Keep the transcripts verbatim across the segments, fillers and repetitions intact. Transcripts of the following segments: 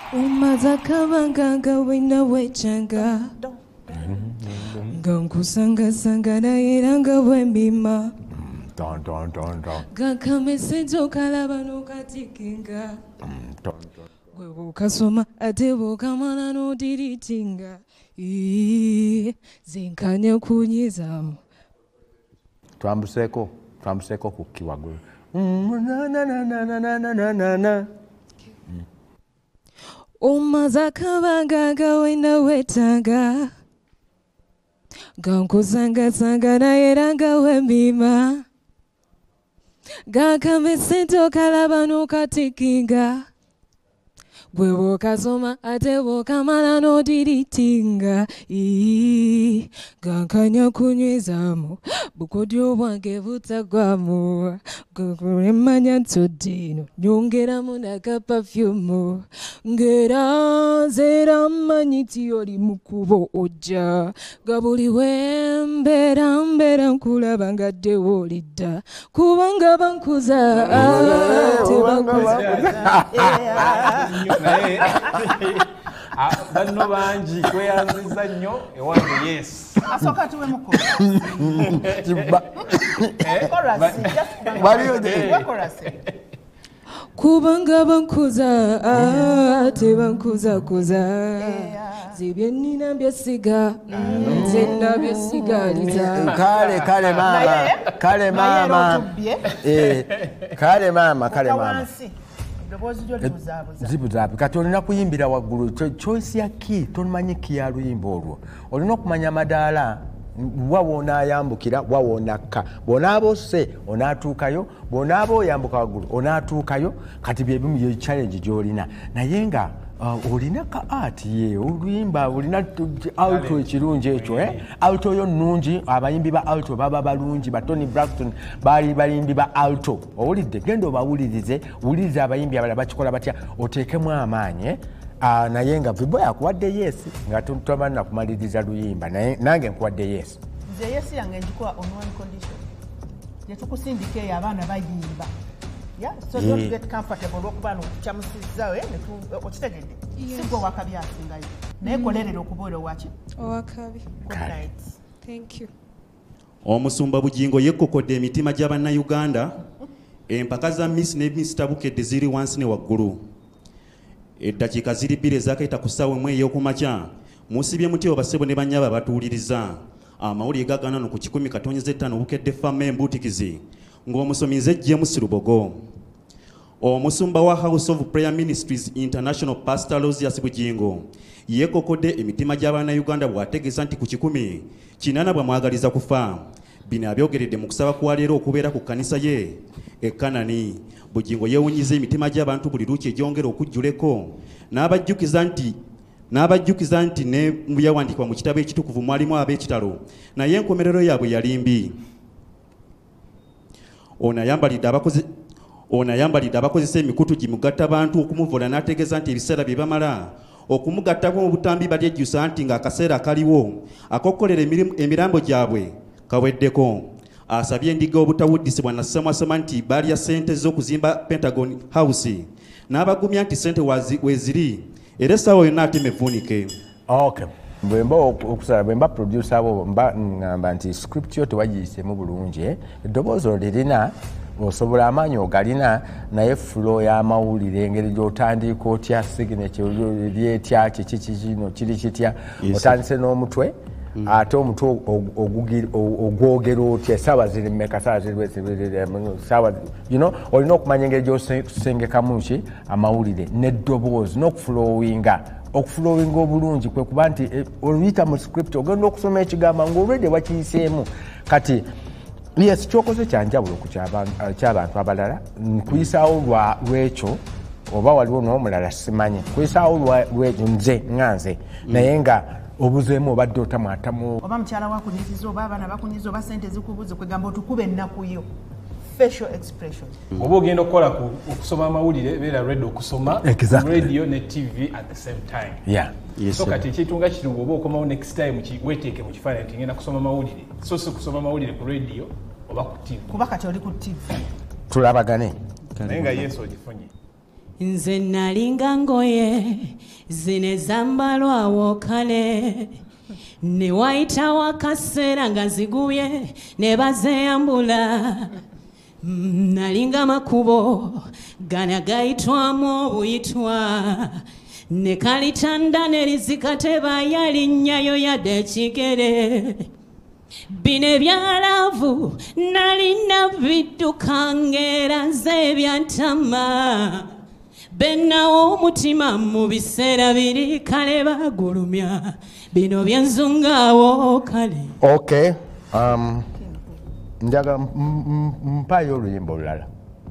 umazakabanga wina wechanga gankusanga sanga nairanga wembima don don don don gakamesejo kalabano katikinga gwe kasoma ate bokamana no diritinga zinkanya kunyizamu twambuseko twambuseko kukiwagulu na na na na na na na na na umazakabanga gawina wetanga gankusanga sanga nairanga wembima gakamesejo kalabano katikinga gwe bokasoma ate bokamala n'odiritinga gankanya kunywezamu bukodyo bwange butagwamu gwekulemmanya nsodino nyongeramu nakapafyumu ngera nzeera mmanyi ti oli mukubo ojja nga buli wembeera mbeera nkulaba ngadde woolidda kubanga bankuza tebankuza naye banno bangi kweyanziza nnyo ewange yes asoka tuwe mukulu kubanga bankuza tebankuza kuza zibye nina byesiga nzenna byesigaliza kale kale mama kale mama eh kale mama kale mama zibuzabu kati olina kuyimbira waggulu choice ya ki tomanyi ki ya luyimba olwo olina okumanya madaala wawo onaayambukira wawo onakka bw'onaaba osse onaatuukayo bw'onaaba oyambuka waggulu onaatuukayo kati byebimu ye challenge gy'olina naye nga Uh, olina ka art ye oluyimba olina alto ekirungi ekyo eh alto yo nnungi abayimbi ba alto baba balungi ba Tony Braxton bali bayimbi ba alto owulidde gendo bawulirize wulirize abayimbi abala bakikola batya oteekemu amaanyi uh, naye nga vibo yakuwadde yes nga tutamana kumaliriza luyimba naye nange nkuwadde yes nze yes yange njikuwa on one condition yetukusindike abaana bayimba. Yeah, so yeah. Don't get comfortable okubano kyamusizawe ne okitegedde. Sigo wakabi asingayo. Naye kolerera okubola wachi? Owakabi. Good night. Thank you. Omusumba Bugingo yekokodde emitima gy'abanna Uganda. Empaka za Miss ne Mister Bukedde ziri wansi ne waggulu. Eddakiika ziri bbiri ezakayita ku ssaawa emu ey'okumakya. Musibye muti obasebo ne bannyaba batuwuliriza. Amawulire gagana no ku kikumi katonyeze ttaano Bukedde Family Embutikizi. Ng'omusomize James Rubogo. Omusumba wa House of Prayer Ministries International Pastor Rosias Bugingo yekokodde emitima gy'abaana Uganda bw'ategeeza nti ku kikumi kinaana bw'amwagaliza kufa. Bino abyogeredde mu kusaba kwa leero okubeera ku kkanisa ye e Kanani. Bugingo yeewunyiza emitima gy'abantu buli luuki egyongera okujjuleko n'abajjukiza nti n'abajjukiza nti ne mu yawandiikibwa mu kitabo ekitukuvu mwalimu ab'ekitalo naye enkomerero yaabwe yali mbi. Ono ayambalidde abakozi ono ayambalidde abakozesa emikutu gimugatta abantu okumuvola n'ategeeza nti ebiseera bye bamala okumugattako mu butambi balyejjusa nti ng'akaseera kaliwo ak'okukolera emirambo gyabwe kaweddeko. Asabye endiga obutawuddisibwa na ssemwasema nti baalya ssente z'okuzimba Pentagon House n'abagumya nti ssente weeziri era essaawa yonna atema evvuunike. Okay. Bwemba okusaba bwemba producer abo mba ngamba nti script yo tewagiyisemu bulungi eddoboozi olirina osobola amaanyi ogalina naye flow y'amawulire engeri gy'otandika otya signature lyetya kiki kino kiri kitya otandise n'omutwe ate omutwe ogwogera otya essaawa ziri mmeka ssaawa ziri ssaawa you know olina okumanya engeri gy'osengekamu ki amawulire n'eddoboozi n'okufulowinga okufulowinga obulungi kwe kuba nti oluyita mu script ogenda okusoma ekigamba ng'olwedde wakiyiseemu kati yes kyokoze kyanjawulo ku ky'abantu abalala nkuyisaawo lwekyo oba waliwo n'omulala simanyi nkuyisaawo lwekyo nze nga nze naye nga obuzeemu obadde otamwatamu oba mukyala wakunyiziza oba abaana bakunyiza oba sente zikubuze kwegamba otukuba ennaku yo facial expression. Oba ogenda okukola okusoma amawulire beera ready okusoma radio ne T V at the same time. Yeah. Yes, so kati ekitunga kirungo oba okomawo next time weteeke mu kifaananyi nti ngenda kusoma amawulire so si kusoma amawulire ku radio oba ku T V. Kuba kati oli ku T V. Tulabagane. Naye nga Yesu ogifunye. nze nalinga ngoye zine zambalwawo kale ne wayitawo akaseera nga zigubye ne bazeyambula nalinga makubo gana gayitwamu obuyitwa ne kalitanda ne lizikateba yalinnyayo yadde ekigere bino ebyalavu nalina bidduka ng'eraze ebyantama bennawo omutima mu biseera biri kale bagulumya bino byenzungaawo kale. Okay, um, njaga mpayo oluyimba olulala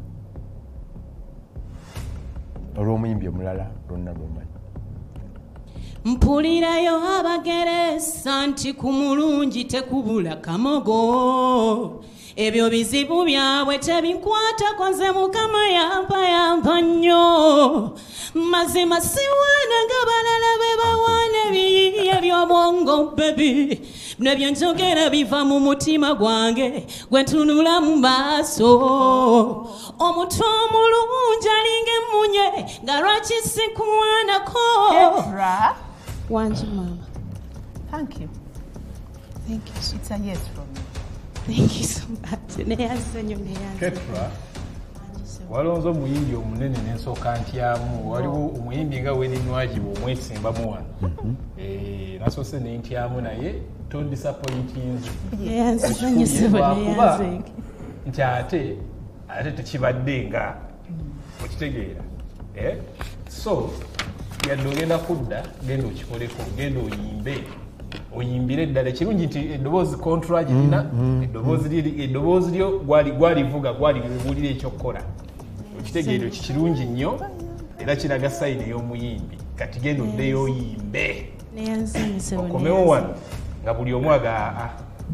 olw'omuyimbi omulala lwonna lwomanyi. Mpulirayo abageresa nti ku mulungi tekubula kamogo ebyo bizibu byabwe tebinkwatako nze mukama yampa yampa nnyo mazima siwaana nga balala be bawaana ebiyiye eby'obwongo bebi nebyo njogera biva mu mutima gwange gwe ntunula mu maaso omutwe omulungi alinga emmunye nga lwaki sikuwaanako. Wanji mama. Thank you. Thank you so It's a yes from me. Thank you so much. Neyanze nnyo neyanze. Ketra, walonzo omuyimbi omunene n'ensooka ntyamu waliwo omuyimbi nga Weni Nwagibu omwesimbamu wano nasoose ne ntyamu naye tondisappointinze neyanze nnyo sebo neyanze nti ate ate tekibadde nga okitegeera so yadde ogenda kudda genda okikoleko genda oyimbe oyimbire eddala ekirungi nti eddoboozi kontra girina eddoboozi lyo gwalivuga gwaliwulira ekyokukola okitegeera ekyo kirungi nnyo era kiraga sayini ey'omuyimbi kati genda oddeyo oyimbe okomewo wano nga buli omu agaa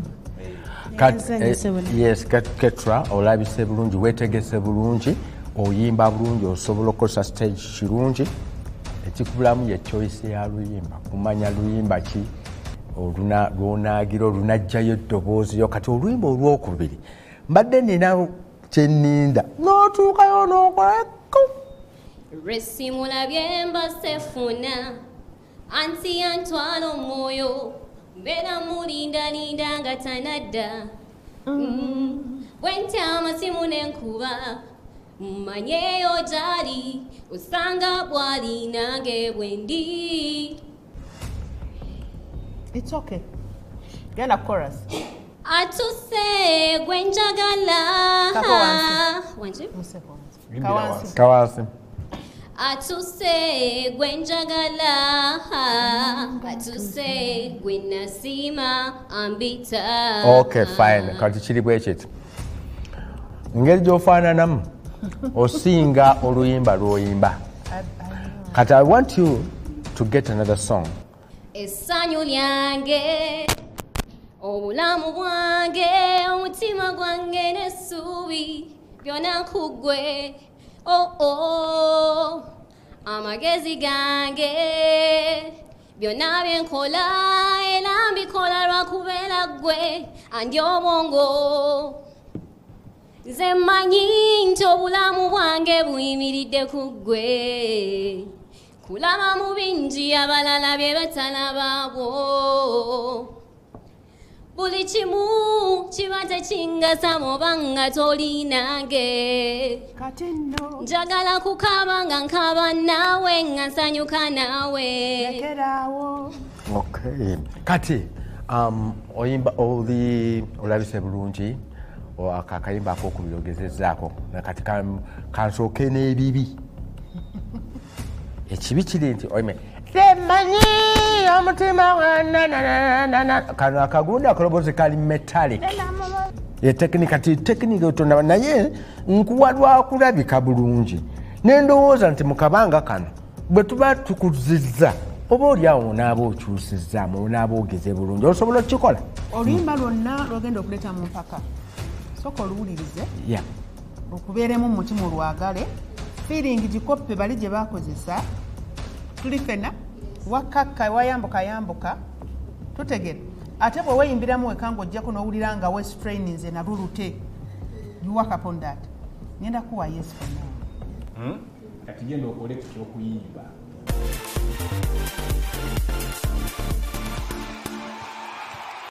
yes Ketra olabise bulungi weetegese bulungi oyimba bulungi osobola okukozesa stage kirungi ekikubulamu ye choice ya luyimba kumanya luyimba ki oluna lwonaagira olunajjayo eddoboozi yo kati oluyimba olwokubiri mbadde nina kyenninda n'otuukayo n'okolako lwesimulabye mba sefuna anti yantwala omwoyo mbeera mulindalinda nga tanadda bwentyama simu n'enkuba mmanyeeyo gyali osanga bwali nange bwendi. It's okay. Genda chorus. Atuse gwe njagala. Wanji? Kawansi. Kawansi. Atuse gwe njagala. Atuse gwe nasima ambita. Okay, fine. Kati kiri bwe kiti. Ngeri gy'ofaananamu osinga oluyimba lw'oyimba. Kati I want you to get another song. Essanyu lyange obulamu bwange omutima gwange n'essuubi byonna kuggwe oh oh amagezi gange byonna byenkola era mbikola lwakubeera ggwe andi obwongo nze mmanyi nti obulamu bwange buyimiridde kuggwe kulaba mu bingi abalala bye batalabaabwo buli kimu kiba tekingasa muba nga tolinange njagala kukaaba nga nkaba naawe nga nsanyuka naawe. Okay. Kati um, oyimba oli olabise bulungi akakayimba ak'okubyogezezaako nakati kansooke n'ebibi ekibi kiri nti oyime semanyi omutima wanananana kano akagunda akalobozi kali metallic ye tekinika ti tekinika otonda naye nkuwa lwakulabika bulungi nendowooza nti mu kabanga kano bwe tuba tukuzizza oba oliawo onaaba okyusizzamu onaaba ogeze bulungi osobola okukikola oluyimba lwonna lwogenda okuleeta mu mpaka soka oluwulirize yeah. okubeeremu mu mutima olwagale feeling gikoppe bali gye bakozesa tuli fena wakakka wayambuka yambuka tutegere ate bwe weeyimbiramu weka ng'ojjako n'owulira nga we strain nze nalulute you work upon that ngenda kuwa yes for now. kati genda okole ku kyokuyimba.